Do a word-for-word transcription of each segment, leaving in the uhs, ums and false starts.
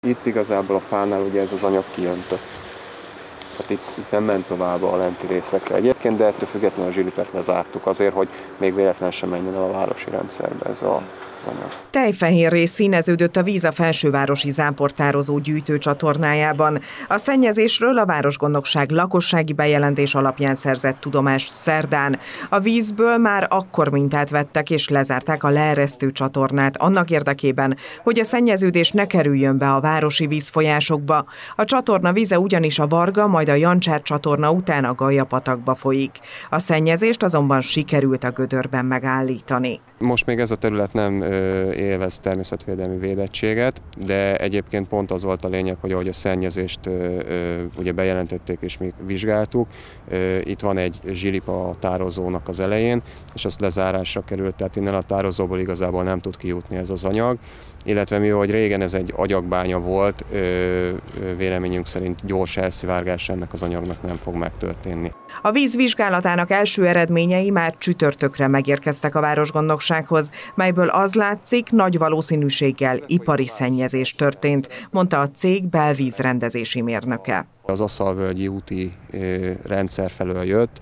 Itt igazából a fánál ugye ez az anyag kijöntött. Hát itt, itt nem ment tovább a lenti részekre egyébként, de ettől függetlenül a zsilipet lezártuk azért, hogy még véletlenül sem menjen el a városi rendszerbe ez a anyag. Tejfehérré színeződött a víz a felsővárosi záportározó gyűjtőcsatornájában. A szennyezésről a városgondnokság lakossági bejelentés alapján szerzett tudomást szerdán. A vízből már akkor mintát vettek és lezárták a leeresztő csatornát annak érdekében, hogy a szennyeződés ne kerüljön be a városi vízfolyásokba. A csatorna vize ugyanis a Varga, majd a Jancsár csatorna után a Galya-patakba folyik. A szennyezést azonban sikerült a gödörben megállítani. Most még ez a terület nem ö, élvez természetvédelmi védettséget, de egyébként pont az volt a lényeg, hogy ahogy a szennyezést ö, ö, ugye bejelentették és mi vizsgáltuk, ö, itt van egy zsilip a tározónak az elején, és azt lezárásra került, tehát innen a tározóból igazából nem tud kijutni ez az anyag, illetve mivel régen ez egy agyagbánya volt, ö, ö, véleményünk szerint gyors elszivárgás ennek az anyagnak nem fog megtörténni. A víz vizsgálatának első eredményei már csütörtökre megérkeztek a városgondnoksághoz, melyből az látszik, nagy valószínűséggel ipari szennyezés történt, mondta a cég belvízrendezési mérnöke. Az Aszalvölgyi úti rendszer felől jött.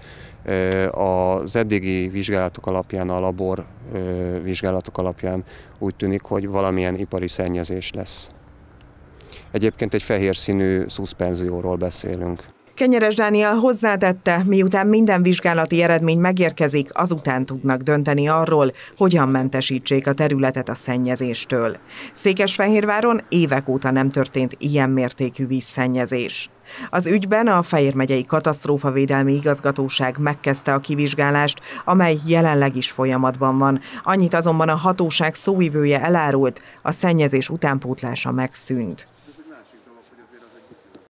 Az eddigi vizsgálatok alapján, a labor vizsgálatok alapján úgy tűnik, hogy valamilyen ipari szennyezés lesz. Egyébként egy fehér színű szuszpenzióról beszélünk. Kenyeres Dániel hozzátette, miután minden vizsgálati eredmény megérkezik, azután tudnak dönteni arról, hogyan mentesítsék a területet a szennyezéstől. Székesfehérváron évek óta nem történt ilyen mértékű vízszennyezés. Az ügyben a Fejér megyei katasztrófavédelmi igazgatóság megkezdte a kivizsgálást, amely jelenleg is folyamatban van. Annyit azonban a hatóság szóvivője elárult, a szennyezés utánpótlása megszűnt.